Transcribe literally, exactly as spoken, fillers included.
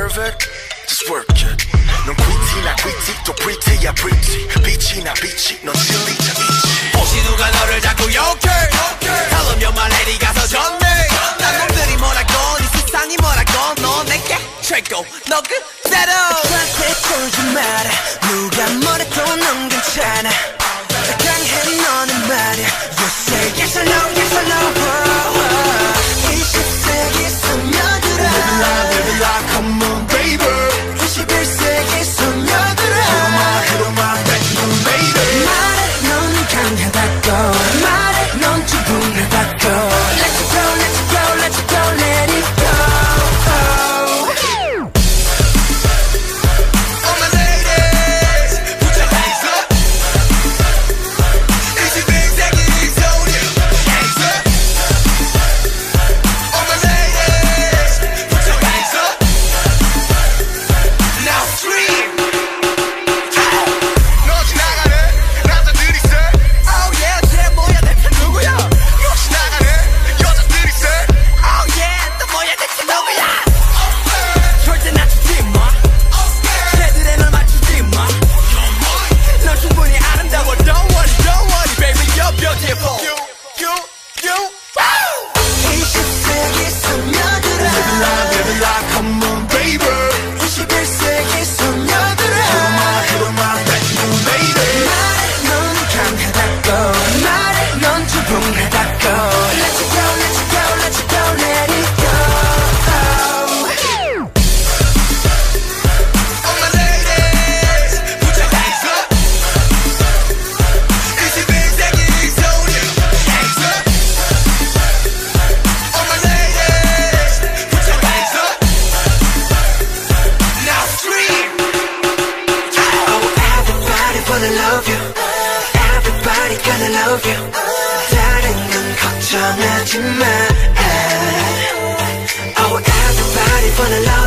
deserve it? Just work it. 넌 quity나 quity 또 pretty야 pretty. 빛이나 빛이 넌 진리자 있지. 혹시 누가 너를 자꾸 욕해? Tell them you're my lady 가서 전해. 난 놈들이 뭐라건 이 세상이 뭐라건 너 내게 최고 너 그대로. 나한테 쫄지 마라. 누가 뭐래도 넌 괜찮아. 강해 너는 말야. You say yes or no, yes or no. 이십 세기 소녀들아. Live it like, live it like, come on baby. 이십일 세기 소녀들아. Hit 'em up, hit 'em up, bedroom baby. 말해 넌 강하다고. 말해 넌 충분하다고. Let it go, let it go, let it go, let it go. All my ladies, put your hands up. 이십일 세기 소녀, hands up. All my ladies, put your hands up. Now scream. 너 지나가는 남자들이 say, oh yeah, 쟤 뭐야 대체 누구야? 너 지나가는 여자들이 say, oh yeah, 또 뭐야 대체 누구야? 절대 낮추지 마. 쟤들에 널 맞추지 마. 넌 충분히 아름다워. Don't worry, don't worry, baby, you're beautiful. You, you, you, wow. 이십 세기 소녀들아. Live it like, live it like, come on baby. 이십일 세기 소녀들아. Hit 'em up, hit 'em up, bedroom baby. 말해 넌 강하다고. 말해 넌 충분하다고. Let it go, let it go, let it go, let it go. All my ladies, put your hands up. 이십일 세기 소녀, hands up. All my ladies, put your hands up. Now scream. Oh, everybody wanna love you. Everybody gonna love you. 다른 건 걱정하지 마. Oh, everybody wanna love you.